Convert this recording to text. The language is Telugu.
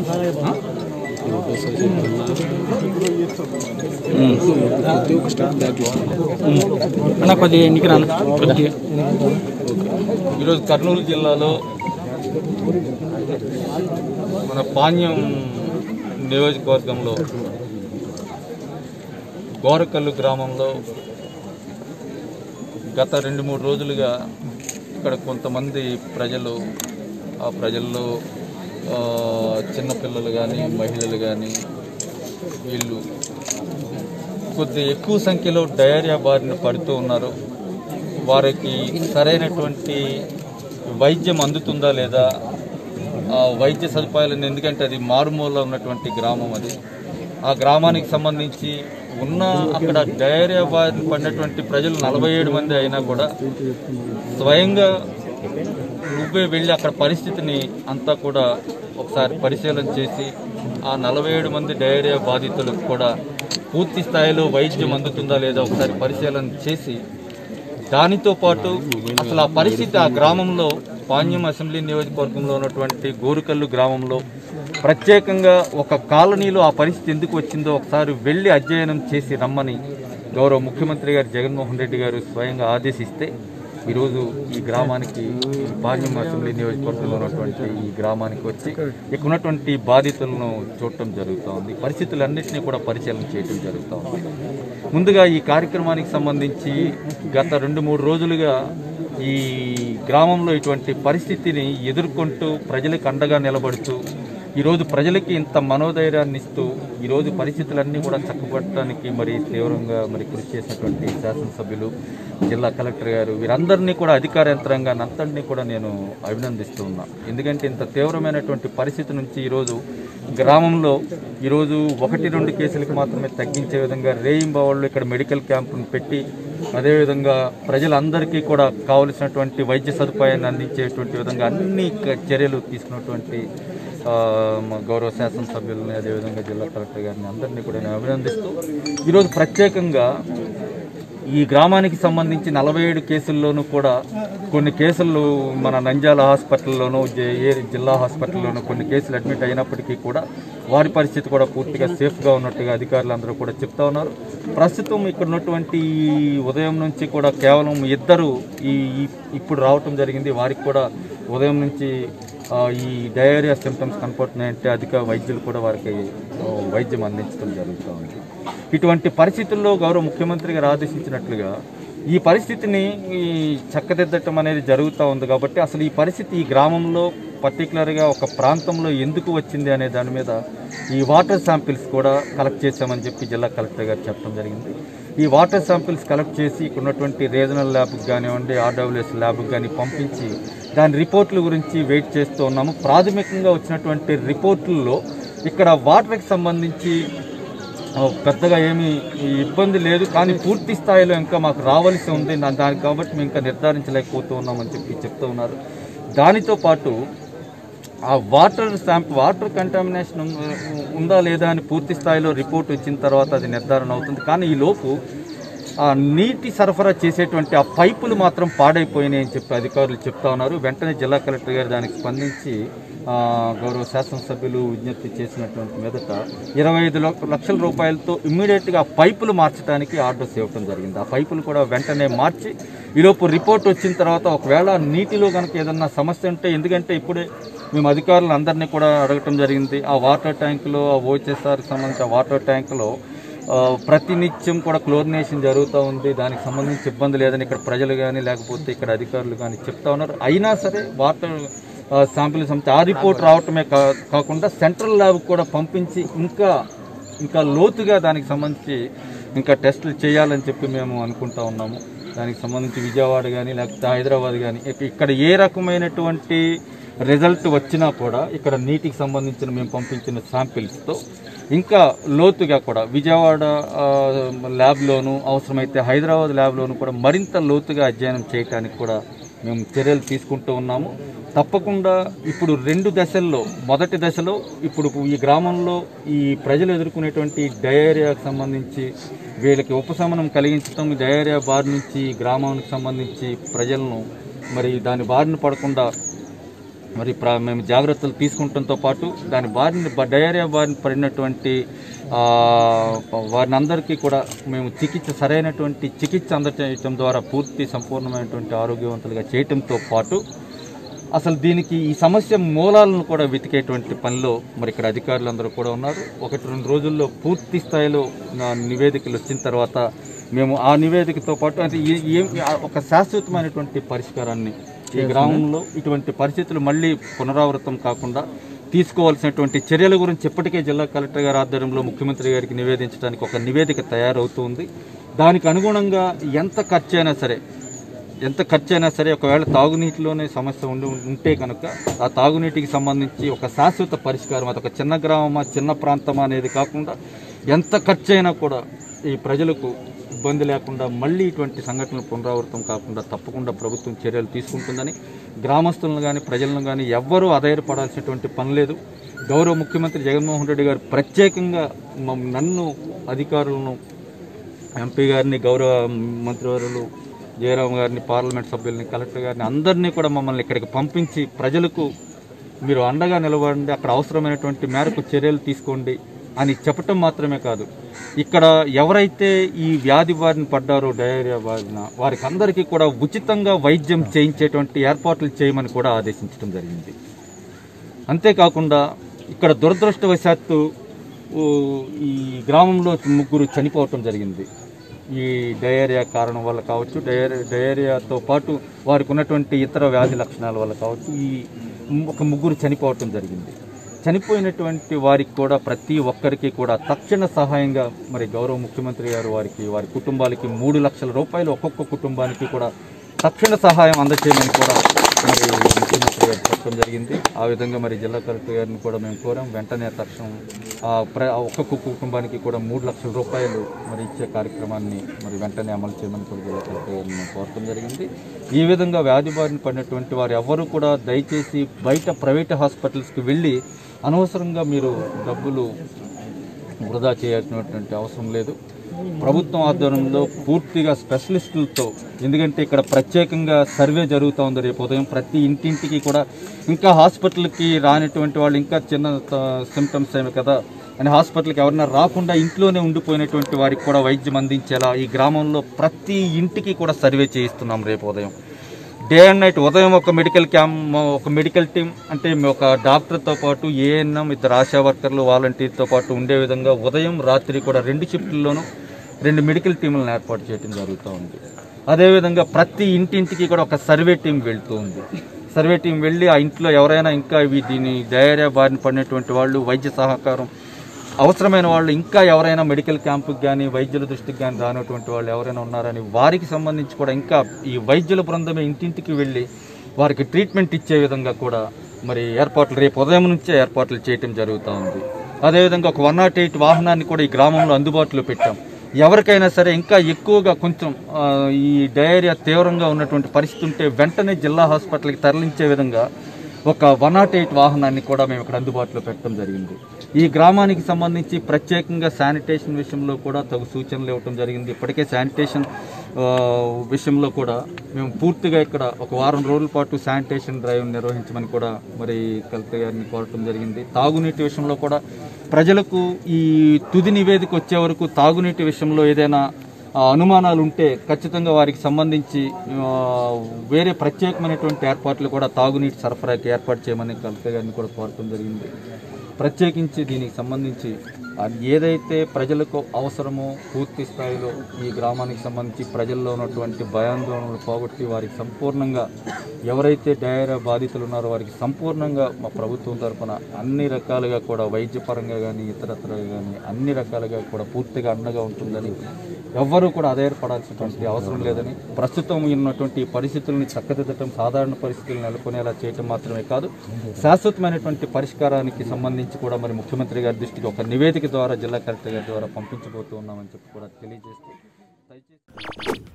ఈరోజు కర్నూలు జిల్లాలో మన పాణ్యం నియోజకవర్గంలో గోరకల్లు గ్రామంలో గత 2-3 రోజులుగా ఇక్కడ కొంతమంది ప్రజల్లో చిన్నపిల్లలు కానీ మహిళలు కానీ వీళ్ళు కొద్ది ఎక్కువ సంఖ్యలో డయేరియా బారిన పడుతూ ఉన్నారు. వారికి సరైనటువంటి వైద్యం అందుతుందా లేదా, వైద్య సదుపాయాలను, ఎందుకంటే అది మారుమూల ఉన్నటువంటి గ్రామం, అది ఆ గ్రామానికి సంబంధించి అక్కడ డయేరియా బారిన పడినటువంటి ప్రజలు 47 మంది అయినా కూడా స్వయంగా నువ్వే వెళ్ళి అక్కడ పరిస్థితిని అంతా కూడా ఒకసారి పరిశీలన చేసి ఆ 47 మంది డయేరియా బాధితులకు కూడా పూర్తి స్థాయిలో వైద్యం అందుతుందా లేదా ఒకసారి పరిశీలన చేసి, దానితో పాటు అసలు ఆ పరిస్థితి ఆ గ్రామంలో పాణ్యం అసెంబ్లీ నియోజకవర్గంలో ఉన్నటువంటి గోరుకల్లు గ్రామంలో ప్రత్యేకంగా ఒక కాలనీలో ఆ పరిస్థితి ఎందుకు వచ్చిందో ఒకసారి వెళ్ళి అధ్యయనం చేసి రమ్మని గౌరవ ముఖ్యమంత్రి గారు జగన్మోహన్ రెడ్డి గారు స్వయంగా ఆదేశిస్తే ఈరోజు ఈ గ్రామానికి, పాణ్యం అసెంబ్లీ నియోజకవర్గంలో ఉన్నటువంటి ఈ గ్రామానికి వచ్చి ఇక్కడ ఉన్నటువంటి బాధితులను చూడటం జరుగుతూ ఉంది. పరిస్థితులన్నింటినీ కూడా పరిశీలన చేయడం జరుగుతూ ఉంది. ముందుగా ఈ కార్యక్రమానికి సంబంధించి గత 2-3 రోజులుగా ఈ గ్రామంలో ఇటువంటి పరిస్థితిని ఎదుర్కొంటూ ప్రజలకు అండగా నిలబడుతూ ఈరోజు ప్రజలకి ఇంత మనోధైర్యాన్ని ఇస్తూ ఈరోజు పరిస్థితులన్నీ కూడా చక్కబట్టడానికి తీవ్రంగా కృషి చేసినటువంటి శాసనసభ్యులు, జిల్లా కలెక్టర్ గారు, వీరందరినీ కూడా అధికార యంత్రాంగాన్ని అంతటినీ కూడా నేను అభినందిస్తూ ఉన్నా. ఎందుకంటే ఇంత తీవ్రమైనటువంటి పరిస్థితి నుంచి ఈరోజు గ్రామంలో ఈరోజు 1-2 కేసులకు మాత్రమే తగ్గించే విధంగా రేయింబావాళ్ళు ఇక్కడ మెడికల్ క్యాంపును పెట్టి, అదేవిధంగా ప్రజలందరికీ కూడా కావలసినటువంటి వైద్య సదుపాయాన్ని అందించేటువంటి విధంగా అన్ని చర్యలు తీసుకున్నటువంటి గౌరవ శాసనసభ్యులని, అదేవిధంగా జిల్లా కలెక్టర్ గారిని అందరినీ కూడా నేను అభినందిస్తూ ఈరోజు ప్రత్యేకంగా ఈ గ్రామానికి సంబంధించి 47 కేసుల్లోనూ కూడా కొన్ని కేసులు మన నంద్యాల హాస్పిటల్లోనూ, జిల్లా హాస్పిటల్లోనూ కొన్ని కేసులు అడ్మిట్ అయినప్పటికీ కూడా వారి పరిస్థితి కూడా పూర్తిగా సేఫ్గా ఉన్నట్టుగా అధికారులు అందరూ కూడా చెప్తా ఉన్నారు. ప్రస్తుతం ఇక్కడ ఉన్నటువంటి ఉదయం నుంచి కూడా కేవలం 2 ఇప్పుడు రావటం జరిగింది. వారికి కూడా ఉదయం నుంచి ఈ డయేరియా సిమ్టమ్స్ కనపడుతున్నాయంటే అధిక వైద్యులు కూడా వారికి వైద్యం అందించడం జరుగుతూ ఉంది. ఇటువంటి పరిస్థితుల్లో గౌరవ ముఖ్యమంత్రి గారు ఆదేశించినట్లుగా ఈ పరిస్థితిని చక్కదిద్దటం అనేది జరుగుతూ ఉంది. కాబట్టి అసలు ఈ పరిస్థితి ఈ గ్రామంలో పర్టికులర్గా ఒక ప్రాంతంలో ఎందుకు వచ్చింది అనే దాని మీద ఈ వాటర్ శాంపిల్స్ కూడా కలెక్ట్ చేశామని చెప్పి జిల్లా కలెక్టర్ గారు చెప్పడం జరిగింది. ఈ వాటర్ శాంపిల్స్ కలెక్ట్ చేసి ఇక్కడ ఉన్నటువంటి రీజనల్ ల్యాబ్కి కానివ్వండి, ఆర్డబ్ల్యూఎస్ ల్యాబ్కి కానీ పంపించి దాని రిపోర్టుల గురించి వెయిట్ చేస్తూ ఉన్నాము. ప్రాథమికంగా వచ్చినటువంటి రిపోర్టుల్లో ఇక్కడ వాటర్కి సంబంధించి పెద్దగా ఏమీ ఇబ్బంది లేదు, కానీ పూర్తి స్థాయిలో ఇంకా మాకు రావాల్సి ఉంది దానికి, కాబట్టి మేము ఇంకా నిర్ధారించలేకపోతూ ఉన్నామని చెప్పి చెప్తూ ఉన్నారు. దానితో పాటు ఆ వాటర్ కంటామినేషన్ ఉందా లేదా అని పూర్తి స్థాయిలో రిపోర్ట్ వచ్చిన తర్వాత అది నిర్ధారణ అవుతుంది. కానీ ఈలోపు ఆ నీటి సరఫరా చేసేటువంటి ఆ పైపులు మాత్రం పాడైపోయినాయి అని చెప్పి అధికారులు చెప్తా ఉన్నారు. వెంటనే జిల్లా కలెక్టర్ గారు దానికి స్పందించి గౌరవ శాసనసభ్యులు విజ్ఞప్తి చేసినటువంటి మీదట 25 లక్షల రూపాయలతో ఇమ్మీడియట్గా ఆ పైపులు మార్చడానికి ఆర్డర్స్ ఇవ్వడం జరిగింది. ఆ పైపులు కూడా వెంటనే మార్చి ఈలోపు రిపోర్ట్ వచ్చిన తర్వాత ఒకవేళ నీటిలో కనుక ఏదన్నా సమస్య ఉంటే, ఎందుకంటే ఇప్పుడే మేము అధికారులు అందరినీ కూడా అడగటం జరిగింది. ఆ వాటర్ ట్యాంకులో, ఆ ఓహెచ్ఎస్ఆర్కి సంబంధించిన వాటర్ ట్యాంకులో ప్రతినిత్యం కూడా క్లోరినేషన్ జరుగుతూ ఉంది. దానికి సంబంధించి ఇబ్బంది లేదని ఇక్కడ ప్రజలు కానీ లేకపోతే ఇక్కడ అధికారులు కానీ చెప్తా ఉన్నారు. అయినా సరే వాటర్ శాంపిల్ సంస్థ ఆ రిపోర్ట్ రావటమే కాకుండా సెంట్రల్ ల్యాబ్ కూడా పంపించి ఇంకా లోతుగా దానికి సంబంధించి ఇంకా టెస్టులు చేయాలని చెప్పి మేము అనుకుంటా ఉన్నాము. దానికి సంబంధించి విజయవాడ కానీ లేకపోతే హైదరాబాద్ కానీ ఇక్కడ ఏ రకమైనటువంటి రిజల్ట్ వచ్చినా కూడా ఇక్కడ నీటికి సంబంధించిన మేము పంపించిన శాంపిల్స్తో ఇంకా లోతుగా కూడా విజయవాడ ల్యాబ్లోను, అవసరమైతే హైదరాబాద్ ల్యాబ్లోను కూడా మరింత లోతుగా అధ్యయనం చేయడానికి కూడా మేము చర్యలు తీసుకుంటూ ఉన్నాము. తప్పకుండా ఇప్పుడు 2 దశల్లో, మొదటి దశలో ఇప్పుడు ఈ గ్రామంలో ఈ ప్రజలు ఎదుర్కొనేటువంటి డయేరియాకు సంబంధించి వీళ్ళకి ఉపశమనం కలిగించడం, డయేరియా బారి నుంచి గ్రామానికి సంబంధించి ప్రజలను దాని బారిన పడకుండా మరి మేము జాగ్రత్తలు తీసుకుంటంతో పాటు దాని డయేరియా బారిన పడినటువంటి వారిని అందరికీ కూడా మేము సరైనటువంటి చికిత్స అందజేయటం ద్వారా పూర్తి సంపూర్ణమైనటువంటి ఆరోగ్యవంతులుగా చేయటంతో పాటు అసలు దీనికి ఈ సమస్య మూలాలను కూడా వెతికేటువంటి పనిలో మరి ఇక్కడ అధికారులందరూ కూడా ఉన్నారు. 1-2 రోజుల్లో పూర్తి స్థాయిలో నివేదికలు వచ్చిన తర్వాత మేము ఆ నివేదికతో పాటు అంటే ఒక శాశ్వతమైనటువంటి పరిష్కారాన్ని ఈ గ్రామంలో ఇటువంటి పరిస్థితులు మళ్ళీ పునరావృతం కాకుండా తీసుకోవాల్సినటువంటి చర్యల గురించి ఇప్పటికే జిల్లా కలెక్టర్ గారి ఆధ్వర్యంలో ముఖ్యమంత్రి గారికి నివేదించడానికి ఒక నివేదిక తయారవుతుంది. దానికి అనుగుణంగా ఎంత ఖర్చైనా సరే ఒకవేళ తాగునీటిలోనే సమస్య ఉంటే కనుక ఆ తాగునీటికి సంబంధించి ఒక శాశ్వత పరిష్కారం, అదొక చిన్న గ్రామమా చిన్న ప్రాంతమా అనేది కాకుండా ఎంత ఖర్చైనా కూడా ఈ ప్రజలకు ఇబ్బంది లేకుండా మళ్ళీ ఇటువంటి సంఘటనలు పునరావృతం కాకుండా తప్పకుండా ప్రభుత్వం చర్యలు తీసుకుంటుందని గ్రామస్తులను కానీ ప్రజలను కానీ ఎవ్వరూ ఆధారపడాల్సినటువంటి పని లేదు. గౌరవ ముఖ్యమంత్రి జగన్మోహన్ రెడ్డి గారు ప్రత్యేకంగా నన్ను, అధికారులను, ఎంపీ గారిని, గౌరవ మంత్రివర్యులు జయరాం గారిని, పార్లమెంట్ సభ్యుల్ని, కలెక్టర్ గారిని అందరినీ కూడా మమ్మల్ని ఇక్కడికి పంపించి ప్రజలకు మీరు అండగా నిలబడండి, అక్కడ అవసరమైనటువంటి మేరకు చర్యలు తీసుకోండి అని చెప్పటం మాత్రమే కాదు, ఇక్కడ ఎవరైతే ఈ వ్యాధి బారిన పడ్డారో డయేరియా బారిన వారికి అందరికీ కూడా ఉచితంగా వైద్యం చేయించేటువంటి ఏర్పాట్లు చేయమని కూడా ఆదేశించడం జరిగింది. అంతేకాకుండా ఇక్కడ దురదృష్టవశాత్తు ఈ గ్రామంలో 3 చనిపోవటం జరిగింది. ఈ డయేరియా కారణం వల్ల కావచ్చు, డయేరియాతో పాటు వారికి ఉన్నటువంటి ఇతర వ్యాధి లక్షణాల వల్ల కావచ్చు, ఈ 3 చనిపోవటం జరిగింది. చనిపోయినటువంటి వారికి కూడా ప్రతి ఒక్కరికి కూడా తక్షణ సహాయంగా మరి గౌరవ ముఖ్యమంత్రి గారు వారి కుటుంబాలకి 3 లక్షల రూపాయలు ఒక్కొక్క కుటుంబానికి కూడా తక్షణ సహాయం అందజేయమని కూడా మరి ముఖ్యమంత్రి గారు చెప్పడం జరిగింది. ఆ విధంగా మరి జిల్లా కలెక్టర్ గారిని కూడా మేము కోరాం. వెంటనే తక్షణం ఒక్కొక్క కుటుంబానికి కూడా 3 లక్షల రూపాయలు మరి ఇచ్చే కార్యక్రమాన్ని మరి వెంటనే అమలు చేయమని కూడా జిల్లా కలెక్టర్ గారిని కోరడం జరిగింది. ఈ విధంగా వ్యాధి బారిన పడినటువంటి వారు ఎవరు కూడా దయచేసి బయట ప్రైవేట్ హాస్పిటల్స్కి వెళ్ళి అనవసరంగా మీరు డబ్బులు వృధా చేయాల్సినటువంటి అవసరం లేదు. ప్రభుత్వం ఆధ్వర్యంలో పూర్తిగా స్పెషలిస్టులతో, ఎందుకంటే ఇక్కడ ప్రత్యేకంగా సర్వే జరుగుతూ ఉంది. రేపు ఉదయం ప్రతి ఇంటింటికి కూడా ఇంకా హాస్పిటల్కి రానిటువంటి వాళ్ళు ఇంకా చిన్న సిమ్టమ్స్ ఏమి కదా అని హాస్పిటల్కి ఎవరైనా రాకుండా ఇంట్లోనే ఉండిపోయినటువంటి వారికి కూడా వైద్యం అందించేలా ఈ గ్రామంలో ప్రతి ఇంటికి కూడా సర్వే చేయిస్తున్నాం. రేపు ఉదయం డే అండ్ నైట్ ఉదయం ఒక మెడికల్ టీం అంటే ఒక డాక్టర్తో పాటు ఏఎన్ఎం, 2 ఆశా వర్కర్లు, వాలంటీర్తో పాటు ఉండే విధంగా ఉదయం రాత్రి కూడా 2 షిఫ్ట్ల్లోనూ 2 మెడికల్ టీములను ఏర్పాటు చేయడం జరుగుతూ ఉంది. అదేవిధంగా ప్రతి ఇంటింటికి కూడా ఒక సర్వే టీం వెళ్తూ ఉంది. సర్వే టీం వెళ్ళి ఆ ఇంట్లో ఎవరైనా ఇంకా దీని డయేరియా బారిన పడినటువంటి వాళ్ళు, వైద్య సహకారం అవసరమైన వాళ్ళు, ఇంకా ఎవరైనా మెడికల్ క్యాంపుకి కానీ వైద్యుల దృష్టికి కానీ రానటువంటి వాళ్ళు ఎవరైనా ఉన్నారని వారికి సంబంధించి కూడా ఇంకా ఈ వైద్యుల బృందమే ఇంటింటికి వెళ్ళి వారికి ట్రీట్మెంట్ ఇచ్చే విధంగా కూడా మరి ఏర్పాట్లు రేపు ఉదయం నుంచే ఏర్పాట్లు చేయటం జరుగుతూ ఉంది. అదేవిధంగా ఒక 108 వాహనాన్ని కూడా ఈ గ్రామంలో అందుబాటులో పెట్టాం. ఎవరికైనా సరే ఇంకా ఎక్కువగా కొంచెం ఈ డయేరియా తీవ్రంగా ఉన్నటువంటి పరిస్థితి ఉంటే వెంటనే జిల్లా హాస్పిటల్కి తరలించే విధంగా ఒక 108 వాహనాన్ని కూడా మేము ఇక్కడ అందుబాటులో పెట్టడం జరిగింది. ఈ గ్రామానికి సంబంధించి ప్రత్యేకంగా శానిటేషన్ విషయంలో కూడా తగు సూచనలు ఇవ్వటం జరిగింది. ఇప్పటికే శానిటేషన్ విషయంలో కూడా మేము పూర్తిగా ఇక్కడ ఒక 1 వారం రోజుల పాటు శానిటేషన్ డ్రైవ్ నిర్వహించమని కూడా మరి కలెక్టర్ గారిని కోరటం జరిగింది. తాగునీటి విషయంలో కూడా ప్రజలకు ఈ తుది నివేదిక వచ్చే వరకు తాగునీటి విషయంలో ఏదైనా అనుమానాలు ఉంటే ఖచ్చితంగా వారికి సంబంధించి వేరే ప్రత్యేకమైనటువంటి ఏర్పాట్లు కూడా తాగునీటి సరఫరాకి ఏర్పాటు చేయమని కలెక్టర్ గారిని కూడా కోరటం జరిగింది. ప్రత్యేకించి దీనికి సంబంధించి ఏదైతే ప్రజలకు అవసరమో పూర్తి స్థాయిలో ఈ గ్రామానికి సంబంధించి ప్రజల్లో ఉన్నటువంటి భయాందోళనలు పోగొట్టి వారికి సంపూర్ణంగా ఎవరైతే డయేరియా బాధితులు ఉన్నారో వారికి సంపూర్ణంగా మా ప్రభుత్వం తరఫున అన్ని రకాలుగా కూడా వైద్యపరంగా కానీ ఇతరత్రగా కానీ అన్ని రకాలుగా కూడా పూర్తిగా అండగా ఉంటుందని, ఎవ్వరూ కూడా ఆధారపడాల్సినటువంటి అవసరం లేదని, ప్రస్తుతం ఉన్నటువంటి పరిస్థితులను చక్కదిద్దటం, సాధారణ పరిస్థితులను నెలకొనేలా చేయటం మాత్రమే కాదు, శాశ్వతమైనటువంటి పరిష్కారానికి సంబంధించి కూడా మరి ముఖ్యమంత్రి గారి దృష్టికి ఒక నివేదిక ద్వారా జిల్లా కలెక్టర్ గారి ద్వారా పంపించబోతూ ఉన్నామని చెప్పి కూడా తెలియజేస్తూ